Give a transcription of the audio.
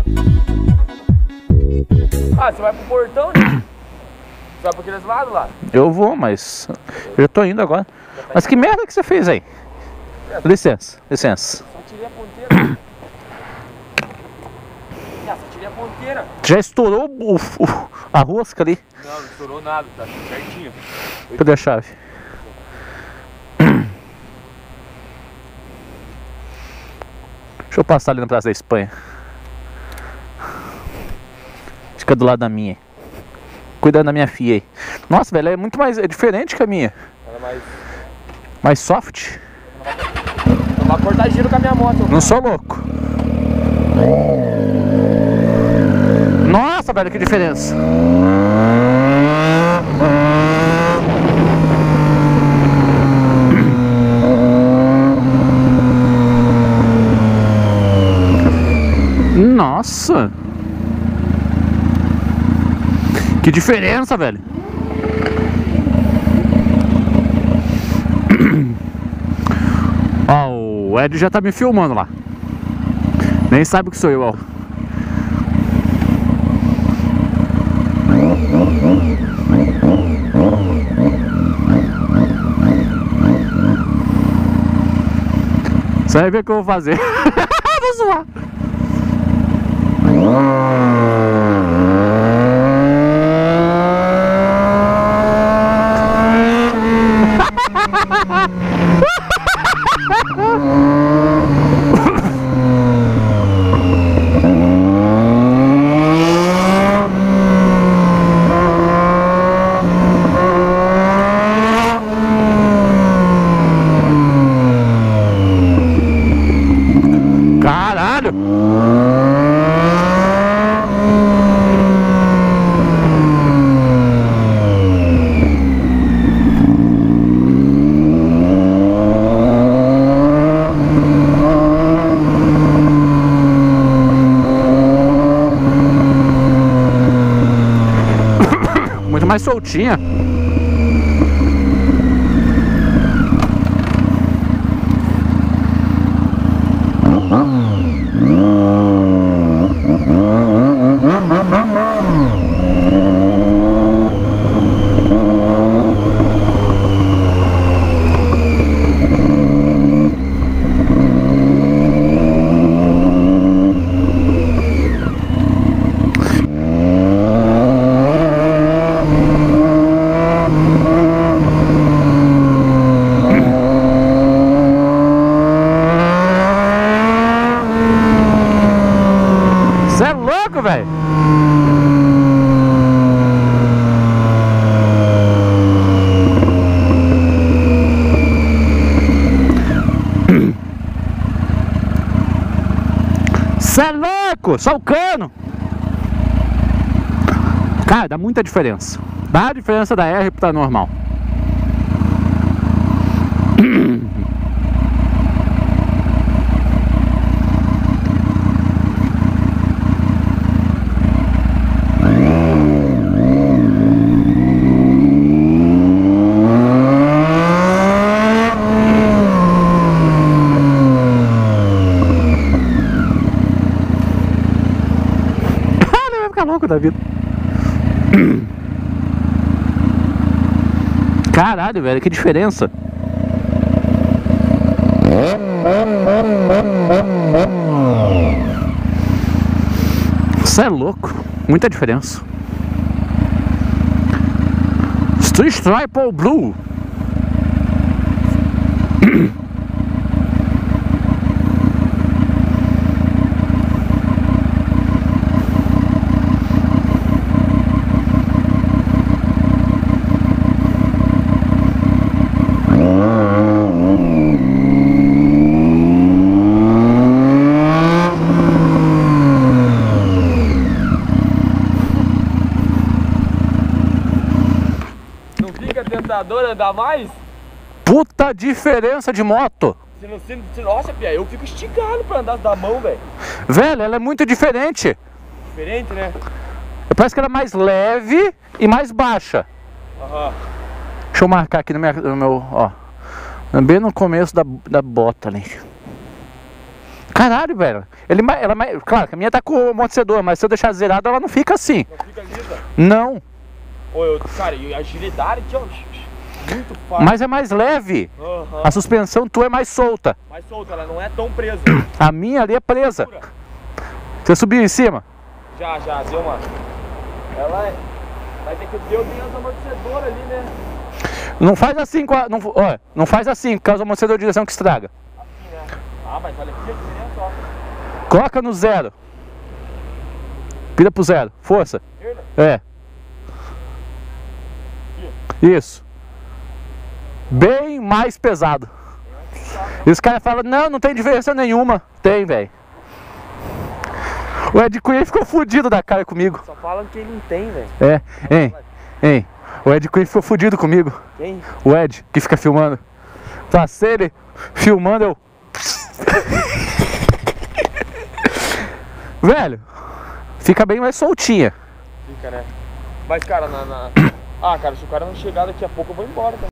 Ah, você vai pro portão, né? Você vai pra aqueles lados lá? Eu vou, mas eu já tô indo agora. Mas que merda que você fez aí? Licença, licença. Só tirei a ponteira. Só tirei a ponteira. Já estourou a rosca ali. Não estourou nada, tá tudo certinho. Cadê a chave? Deixa eu passar ali na Praça da Espanha. Fica do lado da minha. Cuidando da minha filha aí. Nossa, velho, é muito mais... É diferente que a minha. Ela é mais... Mais soft. Eu vou cortar giro com a minha moto. Não sou louco. Nossa, velho, que diferença. Nossa. Que diferença, velho. Ó, o Ed já tá me filmando lá. Nem sabe que sou eu, ó. Você vai ver o que eu vou fazer. Vou zoar. Caralho! Muito mais soltinha. Você é louco, velho! Você é louco! Só o cano! Cara, dá muita diferença. Dá a diferença da R pra normal. Vai ficar louco da vida. Caralho, velho, que diferença. Você é louco. Muita diferença. Street Triple Blue. Não fica tentador andar mais? Puta diferença de moto. Nossa, Pia, eu fico esticado pra andar da mão, velho. Velho, ela é muito diferente. Diferente, né? Parece que ela é mais leve e mais baixa. Aham. Deixa eu marcar aqui no meu, ó. Bem no começo da bota ali. Caralho, velho. Claro que a minha tá com o amortecedor, mas se eu deixar zerado, ela não fica assim. Não fica lisa? Não. Cara, e a agilidade aqui, ó. Muito fácil. Mas é mais leve. A suspensão tua é mais solta. Mais solta, ela não é tão presa. A minha ali é presa. Você subiu em cima? Já, deu, mano. Ela é... Vai ter que ter os amortecedores ali, né? Não faz assim com a... Não faz assim, por causa do amortecedor de direção que estraga. Assim, né? Ah, mas olha aqui a diferença, ó. Coloca no zero. Vira pro zero. Força. Esquerda? É. Isso. Bem mais pesado. E os caras falam, não tem diferença nenhuma. Tem, velho. O Ed Queen ficou fudido da cara comigo. Só falam que ele não tem, velho. É, hein. O Ed Queen ficou fudido comigo. Quem? O Ed, que fica filmando. Passei ele filmando, eu... Velho, fica bem mais soltinha. Fica, né? Mas, cara, Ah, cara, se o cara não chegar daqui a pouco, eu vou embora, cara.